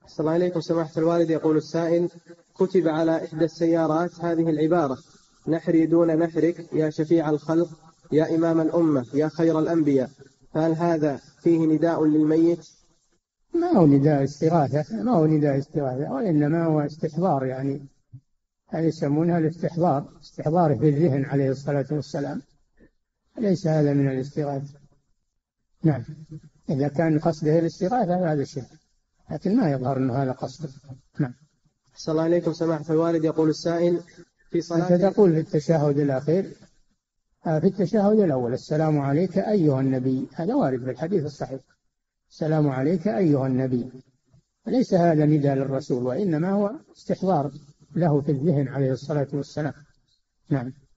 صلى الله عليكم سماحة الوالد. يقول السائل: كتب على إحدى السيارات هذه العبارة: نحري دون نحرك يا شفيع الخلق يا إمام الأمة يا خير الأنبياء، فهل هذا فيه نداء للميت؟ ما هو نداء استغاثة، ما هو نداء استغاثة، وإنما هو استحضار، يعني هذا يسمونها الاستحضار، استحضاره في الذهن عليه الصلاة والسلام، ليس هذا من الاستغاثة. نعم، إذا كان قصده الاستغاثة هذا شيء، لكن ما يظهر أنه هذا قصده. نعم. صلى الله عليكم سماحة الوالد. يقول السائل: في صلاة أنت تقول في التشهد الأخير، في التشهد الأول: السلام عليك أيها النبي، هذا وارد في الحديث الصحيح، السلام عليك أيها النبي، ليس هذا نداء للرسول، وإنما هو استحضار له في الذهن عليه الصلاة والسلام. نعم.